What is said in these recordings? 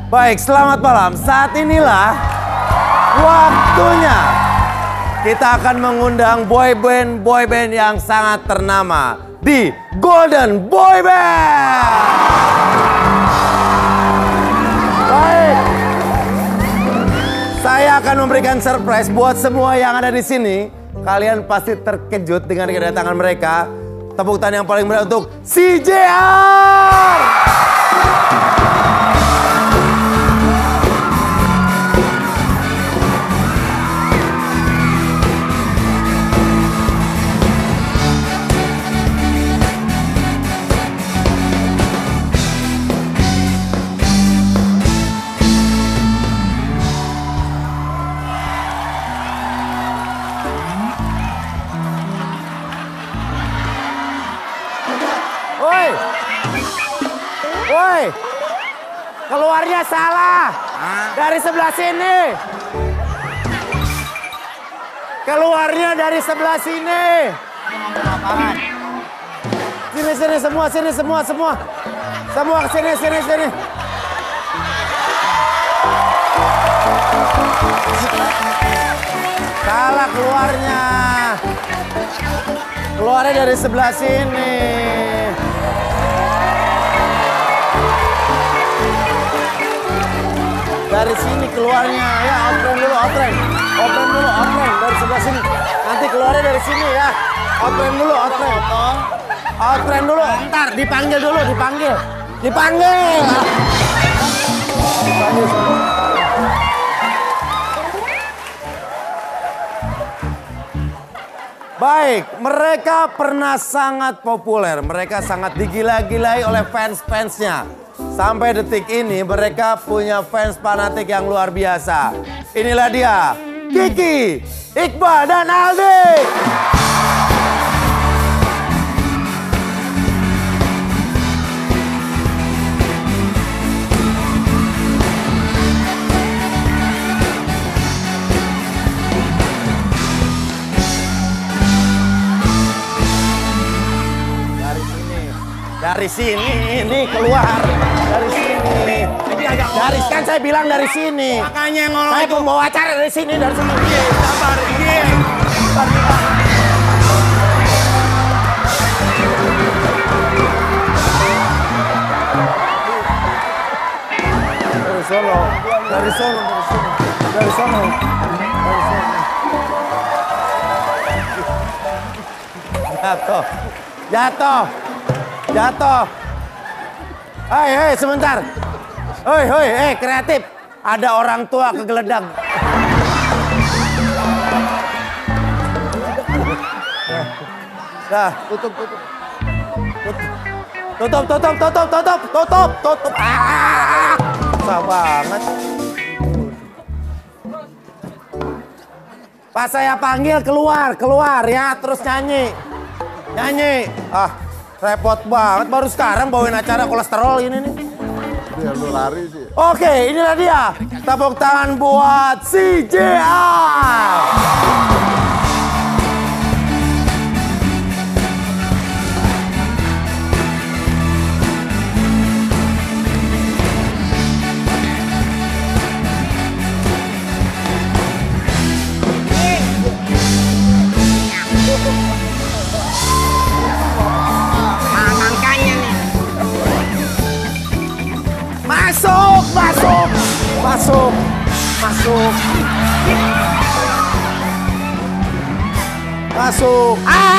Baik, selamat malam. Saat inilah waktunya kita akan mengundang boyband yang sangat ternama di Golden Boy Band. Baik, saya akan memberikan surprise buat semua yang ada di sini. Kalian pasti terkejut dengan kedatangan mereka. Tepuk tangan yang paling meriah untuk CJR. Woi, keluarnya salah. Dari sebelah sini. Keluarnya dari sebelah sini. Sini semua, semua ke sini. Salah keluarnya. Keluarnya dari sebelah sini. Dari sini keluarnya ya, outline dulu dari sebelah sini. Nanti keluarnya dari sini ya. Outline dulu. Ntar dipanggil dulu. Baik, mereka pernah sangat populer. Mereka sangat digila-gilai oleh fans-fansnya. Sampai detik ini mereka punya fans fanatik yang luar biasa. Inilah dia, Kiki, Iqbal, dan Aldi. Dari sini, ini keluar. Dari sini. Dari kan saya bilang dari sini. Makanya ngomong. Saya pembawa acara dari sini, dari sini. Iya, sabar. Iya. Dari sono. Jatuh. Hei, sebentar. Hei, kreatif. Ada orang tua kegeledak. Dah, tutup. Tutup. Susah banget. Pas saya panggil keluar ya, terus nyanyi. Repot banget, baru sekarang bawain acara kolesterol ini nih. Biar lu lari sih. Oke, inilah dia. Tepuk tangan buat CJR. Masuk.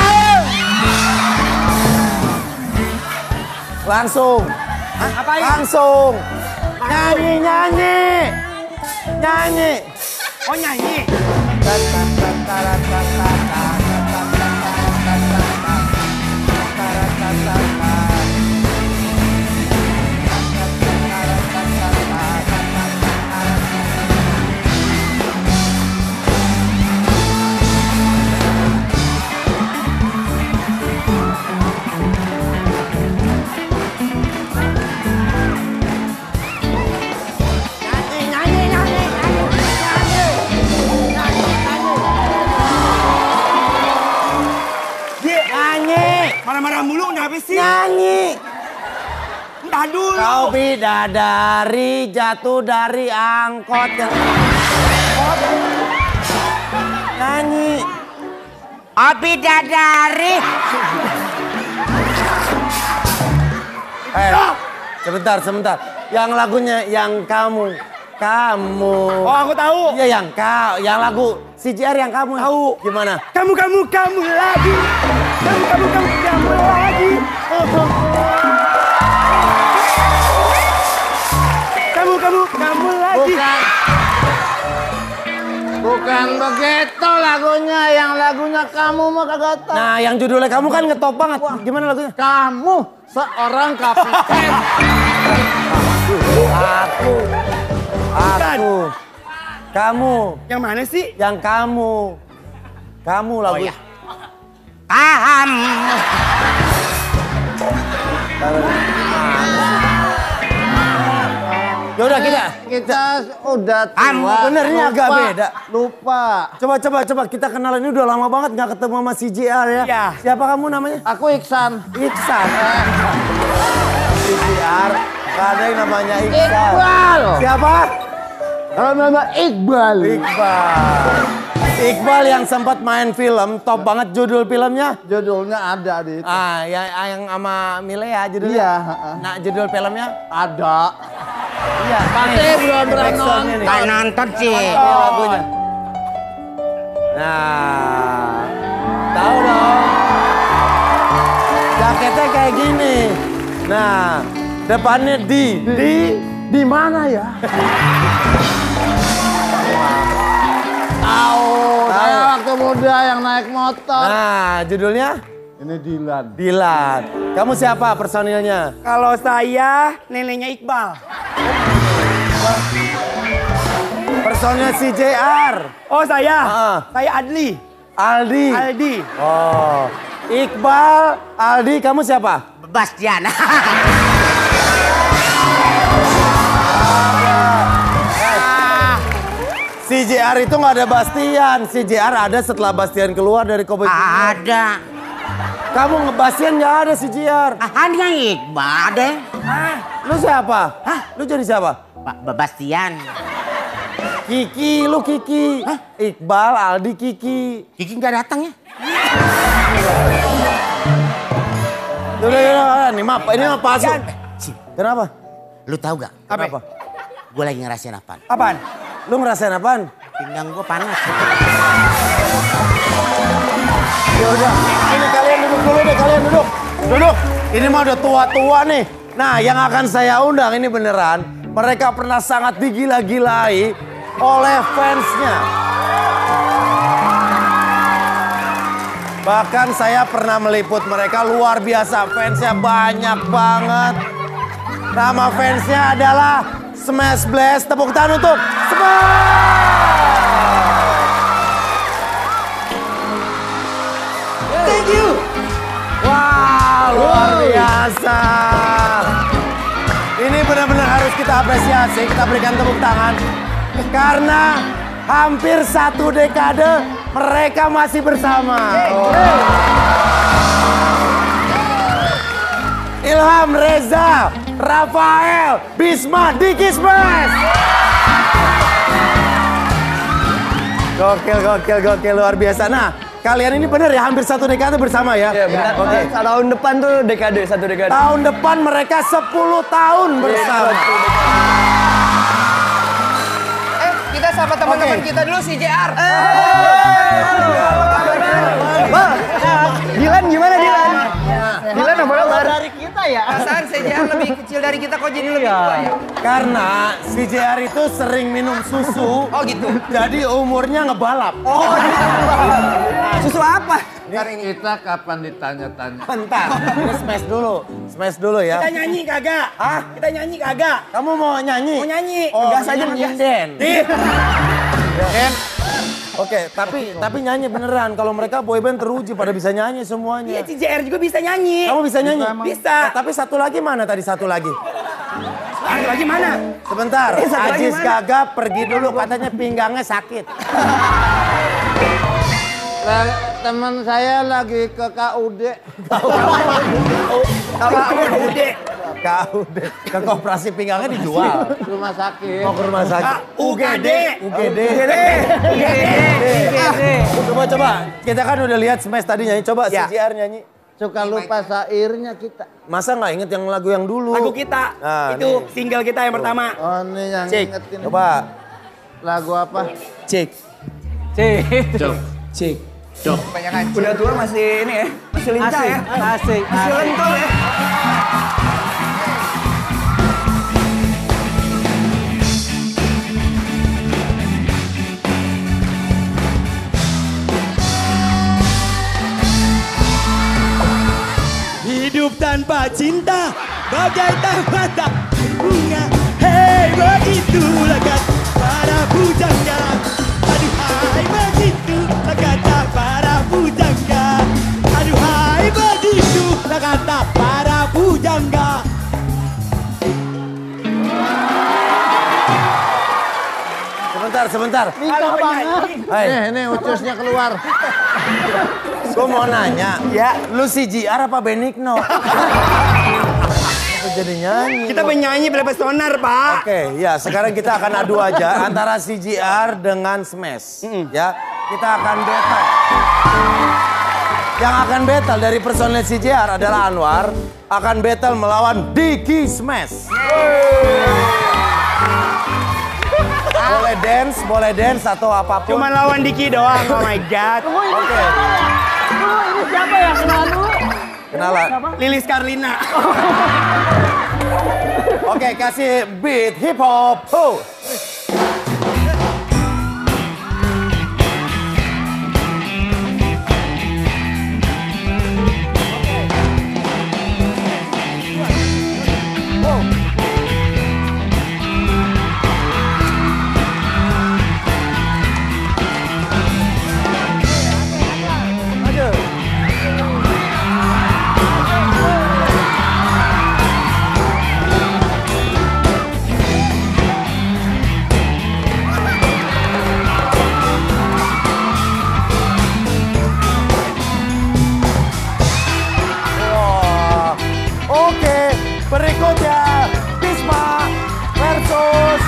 Langsung. Apain? Langsung. Nyanyi. Oh, nyanyi. Marah-marah mulu, kenapa sih? Nyanyi. Aduh. Kau bidadari jatuh dari angkot. Nyanyi. Oh bidadari. Sebentar. Yang lagunya yang kamu. Oh aku tahu. Iya yang lagu CJR yang kamu. Tahu. Gimana? Kamu lagi. Kamu lagi. Kamu lagi. Bukan begitu lagunya. Yang lagunya kamu mah kagak tahu. Nah, yang judulnya kamu kan ngetop banget. Gimana lagunya? Kamu seorang kapiten. Aku. Kamu. Yang mana sih? Yang kamu. Kamu lagu. iya. Paham. Yaudah Kita udah tua. Bener ini agak beda. Lupa. Coba kita kenalan ini udah lama banget nggak ketemu sama CJR ya. Iya. Siapa kamu namanya? Aku Iksan. Iksan. CJR. Gak ada yang namanya Iksan. Iqbal. Siapa? Kalau nama Iqbal. Iqbal yang sempat main film, top banget judul filmnya. Judulnya ada di itu. Yang sama Milea judulnya. Iya. Nah, judul filmnya? Ada. Iya. Pasti belum pernah nonton. Tak nonton sih. Ini lagunya. Nah, tahu dong. Jaketnya kayak gini. Nah, depannya di mana ya? Tahu. Saya waktu muda yang naik motor. Nah, judulnya? Ini Dilan. Dilan. Kamu siapa personilnya? Kalau saya neneknya Iqbal. Personil CJR. Oh saya. Saya Aldi. Aldi. Oh. Iqbal, Aldi, kamu siapa? Bastian. CJR itu nggak ada Bastian. CJR ada setelah Bastian keluar dari Kobe. Ada. Kamu ngebastian nggak ada CJR. Ada Iqbal deh. Lu siapa? Lu jadi siapa? Pak Bastian. Kiki, lu Kiki. Iqbal, Aldi, Kiki. Kiki nggak datang ya? Udah, ini mah palsu. Kenapa? Lu tahu gak? Apa? Gue lagi ngerasain apaan? Apaan? Lu ngerasain apaan? Pinggang gue panas. Ya udah, ini kalian duduk dulu deh, Duduk. Ini mah udah tua-tua nih. Nah, yang akan saya undang ini beneran, mereka pernah sangat digila-gilai oleh fansnya. Bahkan saya pernah meliput mereka, luar biasa, fansnya banyak banget. Nama fansnya adalah Smash Blast. Tepuk tangan untuk Smash! Thank you. Wah, luar biasa. Ini benar-benar harus kita apresiasi, kita berikan tepuk tangan. Karena hampir 1 dekade mereka masih bersama. Ilham, Reza, Rafael, Bisma, Diki Smash. Gokil, luar biasa. Nah, kalian ini bener ya hampir 1 dekade bersama ya? Iya benar. Oke. Tahun depan tuh dekade, 1 dekade. Tahun depan mereka 10 tahun bersama. Kita sama teman-teman kita dulu CJR. Bang, Dilan gimana Dilan? Dilan apa kabar? Dari kita ya. Perasaan CJR lebih kecil dari kita kok jadi lebih tua ya? Karena CJR itu sering minum susu. Oh gitu. Jadi umurnya ngebalap. Susu apa? Kita kapan ditanya-tanya? Bentar, ini smash dulu ya. Kita nyanyi kagak? Hah? Kita nyanyi kagak? Kamu mau nyanyi? Mau nyanyi. Oh, Gas aja nyinden. Den. Oke, tapi nyanyi beneran. Kalau mereka boyband teruji pada bisa nyanyi Iya, semuanya. CJR juga bisa nyanyi. Kamu bisa nyanyi? Bisa. Tapi satu lagi mana tadi satu lagi? Satu lagi mana? Sebentar, satu lagi Ajis mana? Gagap pergi dulu katanya pinggangnya sakit. Teman saya lagi ke KUD. Kalau udah. Kau deh. Ke koperasi pinggangnya dijual. Rumah sakit. Mau ke rumah sakit. UGD. UGD. Coba. Kita kan udah lihat Smash tadi nyanyi. Coba CJR nyanyi. Suka lupa syairnya kita. Masa nggak inget yang lagu yang dulu? Lagu kita. Nah, Itu nih. single kita yang pertama. Oh ini yang Cek. ingetin. Coba. Lagu apa? Cek. Cek. Banyakan udah tua masih ini ya. Masih lincah ya. Asik. Masih lentol ya. Hidup tanpa cinta bagai taman tak bunga. Hei, begitulah kata para pujangga. Aduhai, begitulah kata para pujangga. Aduhai, begitulah kata para pujangga. Sebentar. Lincah banget. Hai. Nih ucusnya keluar. Gue mau nanya, ya lu CJR apa Benigno? Apa jadi nyanyi? Kita penyanyi Plebes Sonar, Pak. Oke, ya sekarang kita akan adu aja antara CJR dengan Smash. Ya, kita akan battle. Yang akan battle dari personel CJR adalah Anwar, akan battle melawan Diki Smash. Boleh dance atau apapun. Cuma lawan Diki doang. Oh my god. Oke. Ini siapa ya? Kenalan. Lilis Karlina. Oke, kasih beat hip hop. Ho. Oke, berikutnya Bisma versus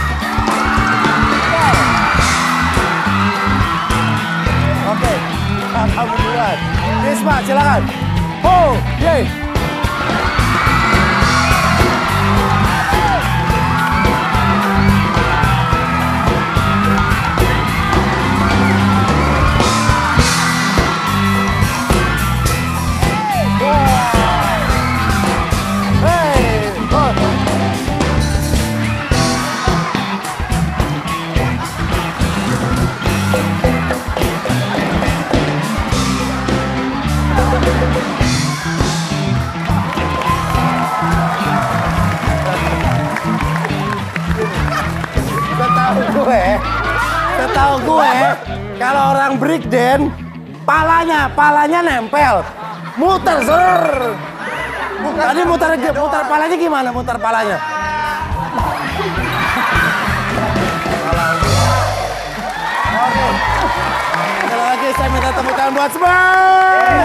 Oke, kamu duluan. Bisma, silakan. Ho, yeay. Setahu gue, kalau orang breakdance, palanya nempel, muter ser. Tadi muter palanya gimana? Muter palanya? Oke. Sekali lagi saya minta tepuk tangan buat Smash.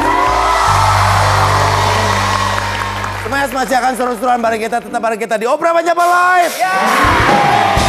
Smash masih akan seru-seruan bareng kita, tetap bareng kita di Opera Banyak Live.